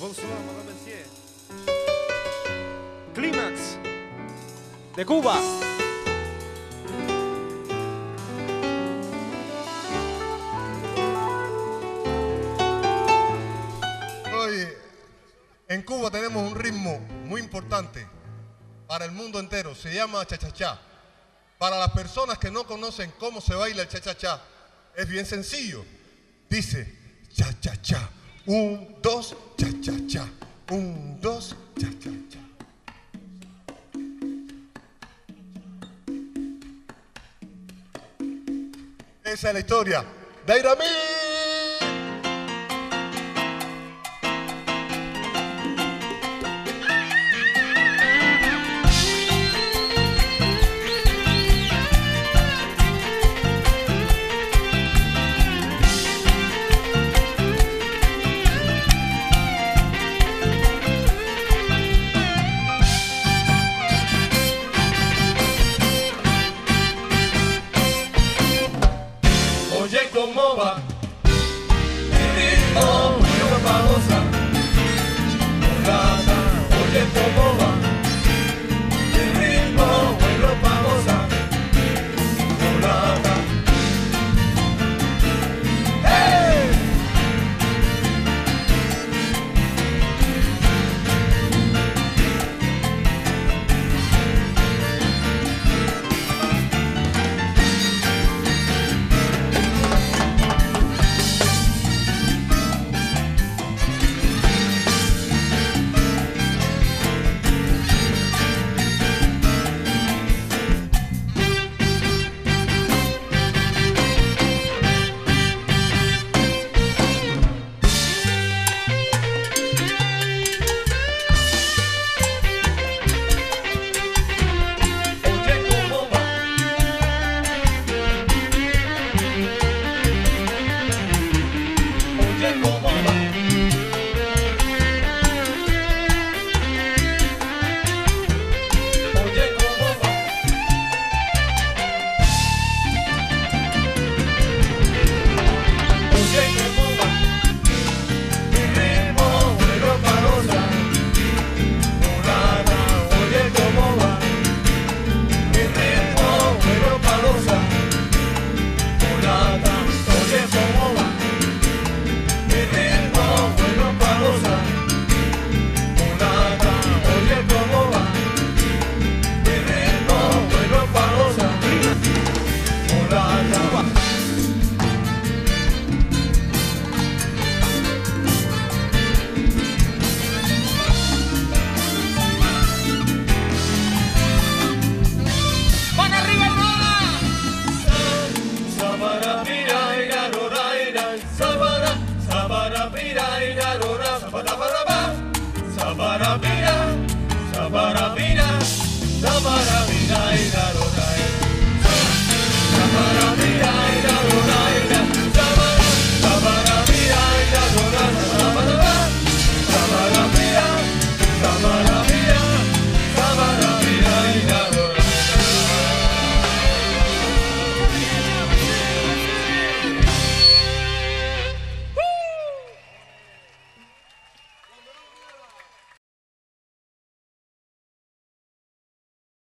Bonsoir, Madame Messier. Clímax de Cuba. Oye, en Cuba tenemos un ritmo muy importante para el mundo entero. Se llama cha-cha-cha. Para las personas que no conocen cómo se baila el cha-cha-cha, es bien sencillo. Dice cha-cha-cha. 1, 2, cha-cha-cha. 1, 2, cha-cha-cha. Esa es la historia de Iramí. Oye, cómo va